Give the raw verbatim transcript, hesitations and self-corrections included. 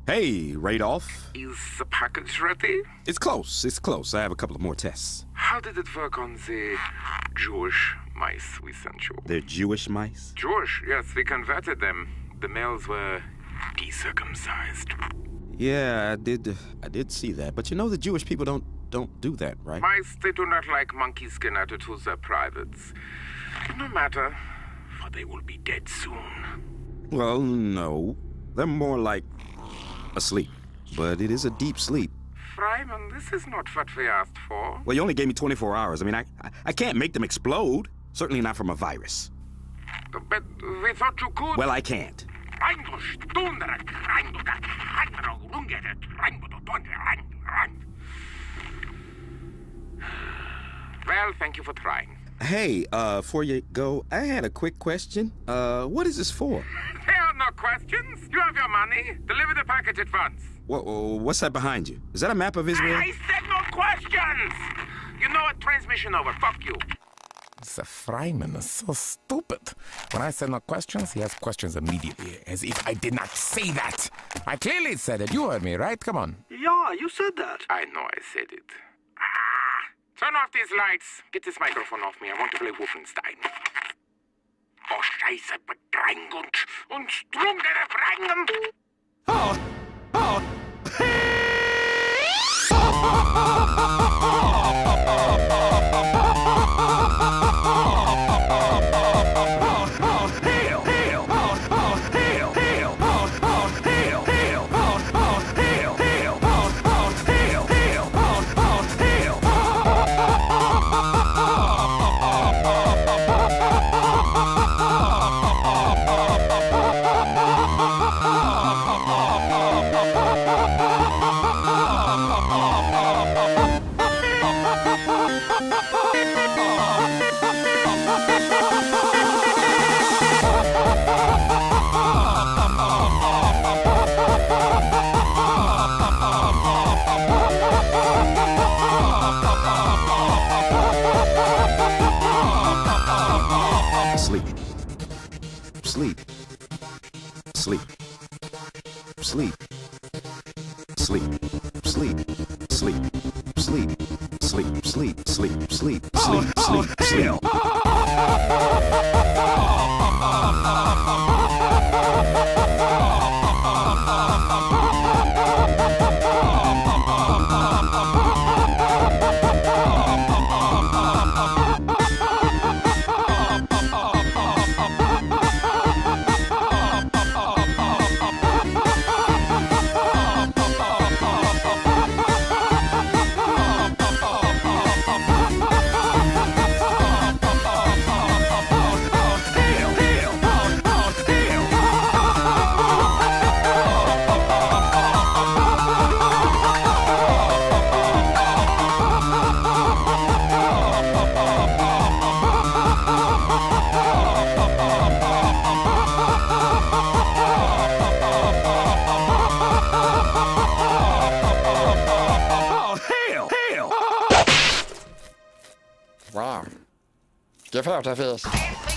Hey, Radolph. Is the package ready? It's close, it's close. I have a couple of more tests. How did it work on the Jewish mice we sent you? They're Jewish mice? Jewish, yes, we converted them. The males were decircumcised. Yeah, I did I did see that. But you know the Jewish people don't don't do that, right? Mice, they do not like monkey skin added to their privates. No matter, for they will be dead soon. Well, no. They're more like asleep. But it is a deep sleep. Freiman, this is not what we asked for. Well, you only gave me twenty-four hours. I mean, I, I, I can't make them explode. Certainly not from a virus. But we thought you could. Well, I can't. Well, thank you for trying. Hey, uh, before you go, I had a quick question. Uh, what is this for? There are no questions. You have your money. Deliver the package at once. What, what's that behind you? Is that a map of Israel? I said no questions! You know what? Transmission over. Fuck you. The Freiman is so stupid. When I said no questions, he has questions immediately, as if I did not say that. I clearly said it. You heard me, right? Come on. Yeah, you said that. I know I said it. Ah! Turn off these lights. Get this microphone off me. I want to play Wolfenstein. Oh, Scheiße, bedrängend und strungere Brengen. Oh! Oh! Sleep. Sleep. Sleep. Sleep. Sleep. Sleep. Sleep. Sleep. Sleep. Sleep. Sleep. Sleep. Sleep. Sleep. Sleep. Wow. Give out a fish.